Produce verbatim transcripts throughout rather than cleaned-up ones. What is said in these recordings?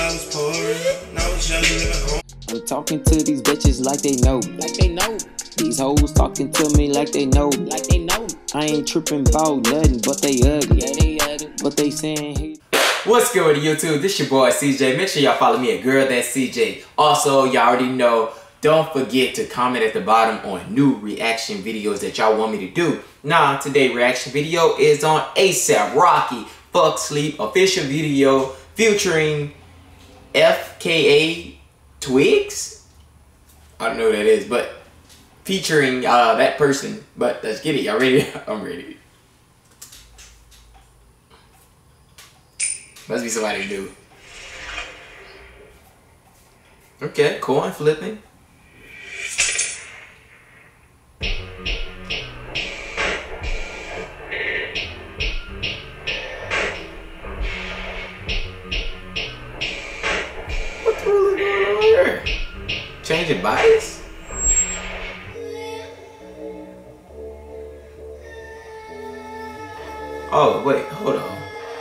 I was poor, and I was young and living home. I'm talking to these bitches like they know, like they know. These hoes talking to me like they know, like they know. I ain't tripping about nothing, but they ugly. Yeah, they ugly. But they saying hey. What's good with YouTube? This your boy C J. Make sure y'all follow me at Girl That's C J. Also, y'all already know, don't forget to comment at the bottom on new reaction videos that y'all want me to do. Now, today's reaction video is on ASAP Rocky Fukk Sleep official video featuring F K A Twigs. I don't know who that is, but featuring uh, that person. But let's get it. Y'all ready? I'm ready. Must be somebody new. Okay, coin flipping. What the hell is going on here? Changing bodies? Oh, wait, hold on.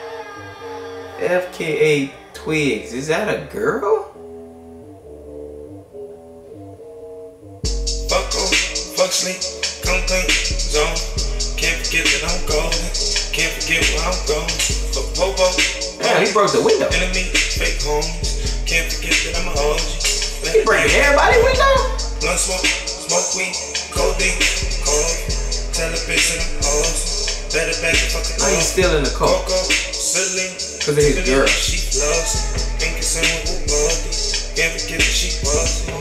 F K A Twigs, is that a girl? Fuck off, fuck sleep, come clean, zone. Can't forget that I'm golden. Can't forget where I'm going. Fuck Popo. Damn, he broke the window. Enemy, fake homies. Can't forget that I'm a O G. He breaking everybody's window? Blunt smoke, smoke weed, codeine, cold. Tell a bitch that I'm awesome. Better back the fucking I ain't still in the car. Coco, silly. Cause of his girl. She loves it. Ain't concerned with who loved it. Can't forget that she was it.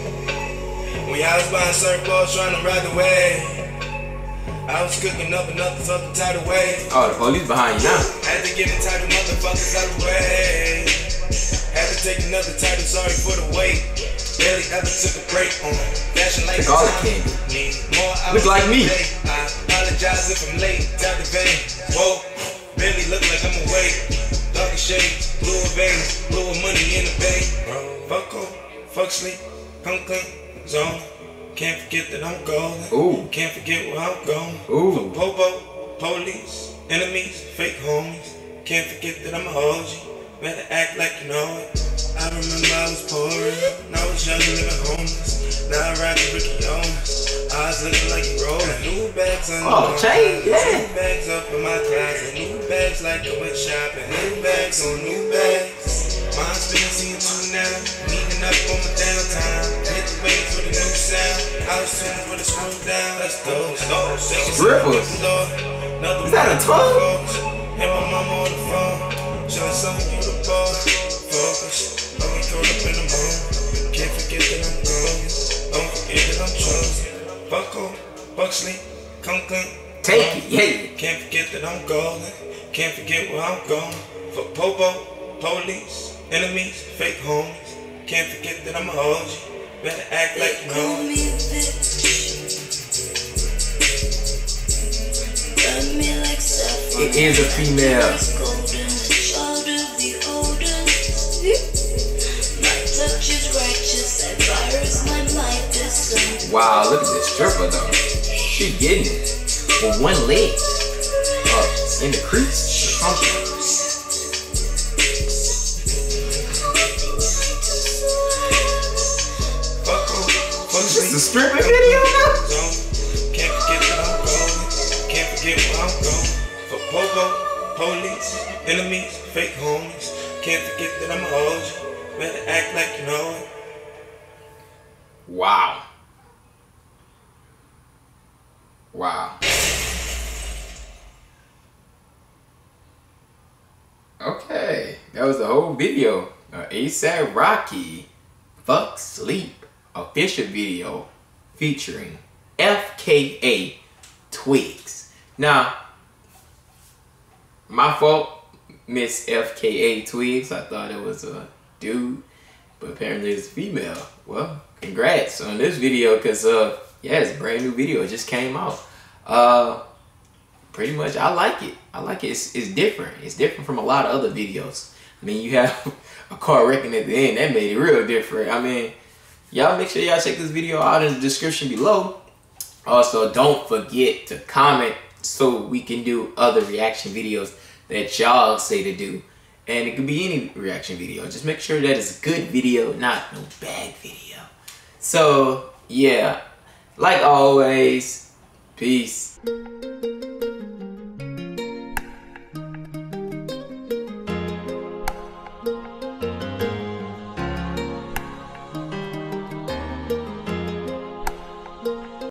When I was buying surfboards trying to ride the wave, I was cooking up another fucking tidal wave. Oh, the police behind you now. Had to get entitled motherfuckers out the way. Had to take another title, sorry for the wait. Barely ever took a break on fashion like all the candy. Look like me. I apologize if I'm late. Tap the vein. Whoa, barely look like I'm awake. Darker shades, blue veins, blue money in the bay. Fuck off, fuck sleep, come clean, zone. Can't forget that I'm golden. Ooh. Can't forget where I'm going. Ooh. Popo, police, enemies, fake homies. Can't forget that I'm a O G. Better act like you know it. I remember I was poor, and I was young and living homeless. Now I ride the Ricky Owens. Eyes looking like you rolling. New bags on oh, chain, yeah. New bags up in my closet. New bags like I went shopping. New bags on new bags. Mine's been seeing two now. Needing up on my downtime. Hit the wait for the new sound. I was tuning for the screw down. Let's go. Strippers. Is that a tongue? And my mama on the phone. Showing something you the boss. Focus. I'll be caught up in the moment. Can't forget that I'm golden. Don't forget that I'm chosen. Fuck off, fuck sleep, come clean. Take it, yeah. Can't forget that I'm golden. Can't forget where I'm going. Fuck Popo, police, enemies, fake homies. Can't forget that I'm a O G. Better act like you know it. It is a female. Wow, look at this stripper though. She getting it with one leg. Uh, in the crease. Is this a stripping video now? Can't forget that I'm golden. Can't forget where I'm going. For Popo, police, enemies, fake homies. Can't forget that I'm a O G. Better act like you know it. Wow. Wow. Okay, that was the whole video. Uh, ASAP Rocky Fukk Sleep official video featuring F K A Twigs. Now, my fault, Miss F K A Twigs. I thought it was a dude, but apparently it's female. Well, congrats on this video, because uh, yeah, it's a brand new video. It just came out. Uh, pretty much, I like it. I like it. It's, it's different. It's different from a lot of other videos. I mean, you have a car wrecking at the end. That made it real different. I mean, y'all make sure y'all check this video out in the description below. Also, don't forget to comment so we can do other reaction videos that y'all say to do. And it could be any reaction video. Just make sure that it's a good video, not no bad video. So, yeah. Like always, peace.